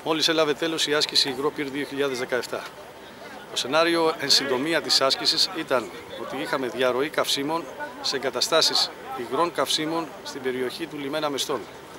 Μόλις έλαβε τέλος η άσκηση Υγρό Πυρ 2017. Το σενάριο εν συντομία της άσκησης ήταν ότι είχαμε διαρροή καυσίμων σε εγκαταστάσεις υγρών καυσίμων στην περιοχή του λιμένα Μεστών.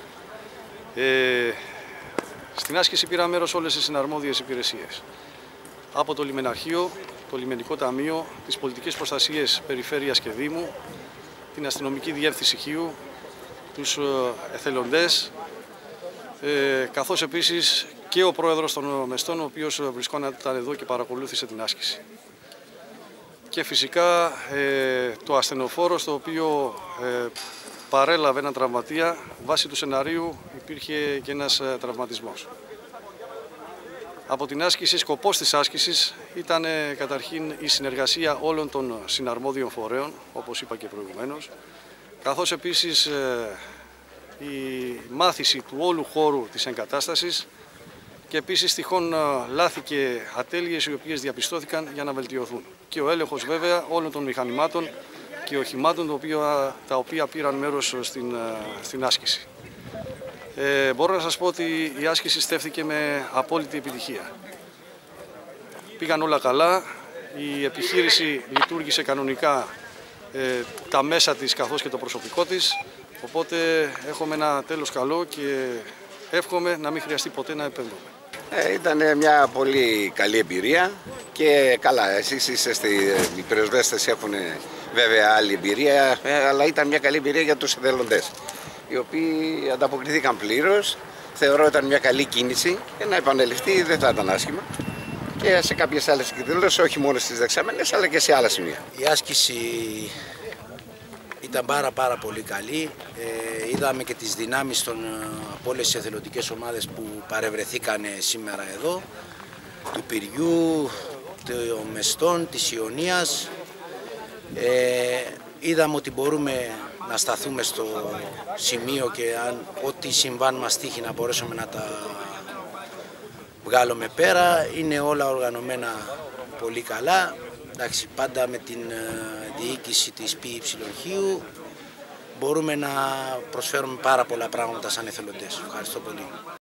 Στην άσκηση πήραν μέρος όλες οι συναρμόδιες υπηρεσίες. Από το Λιμεναρχείο, το Λιμενικό Ταμείο, τις Πολιτικές Προστασίες Περιφέρειας και Δήμου, την Αστυνομική Διεύθυνση Χίου, τους εθελοντές, καθώς επίσης και ο πρόεδρος των Μεστών, ο οποίος βρισκόταν εδώ και παρακολούθησε την άσκηση. Και φυσικά το ασθενοφόρο, στο οποίο παρέλαβε έναν τραυματία, βάσει του σεναρίου υπήρχε και ένας τραυματισμός. Από την άσκηση, σκοπός της άσκησης ήταν καταρχήν η συνεργασία όλων των συναρμόδιων φορέων, όπως είπα και προηγουμένως, καθώς επίσης η μάθηση του όλου χώρου της εγκατάστασης και επίσης τυχόν λάθη και ατέλειες οι οποίες διαπιστώθηκαν για να βελτιωθούν. Και ο έλεγχος βέβαια όλων των μηχανημάτων και οχημάτων τα οποία πήραν μέρος στην άσκηση. Μπορώ να σας πω ότι η άσκηση στέφθηκε με απόλυτη επιτυχία. Πήγαν όλα καλά, η επιχείρηση λειτουργήσε κανονικά, τα μέσα της καθώς και το προσωπικό της, οπότε έχουμε ένα τέλος καλό και εύχομαι να μην χρειαστεί ποτέ να επέμβουμε. Ήταν μια πολύ καλή εμπειρία και καλά, εσείς είστε οι πυροσβέστες, έχουν βέβαια άλλη εμπειρία, αλλά ήταν μια καλή εμπειρία για τους εθελοντές, οι οποίοι ανταποκριθήκαν πλήρως. Θεωρώ ότι ήταν μια καλή κίνηση και να επανεληφθεί δεν θα ήταν άσχημα και σε κάποιες άλλες εκδηλώσεις, όχι μόνο στις δεξαμενές αλλά και σε άλλα σημεία. Η άσκηση ήταν πάρα πολύ καλή. Είδαμε και τις δυνάμεις από όλες τις εθελοντικές ομάδες που παρευρεθήκαν σήμερα εδώ, του Πυριού, των Μεστών, της Ιωνίας. Είδαμε ότι μπορούμε να σταθούμε στο σημείο και ό,τι συμβάν μας τύχει να μπορέσουμε να τα βγάλουμε πέρα. Είναι όλα οργανωμένα πολύ καλά. Εντάξει, πάντα με την διοίκηση της ΠΥ μπορούμε να προσφέρουμε πάρα πολλά πράγματα σαν εθελοντές. Ευχαριστώ πολύ.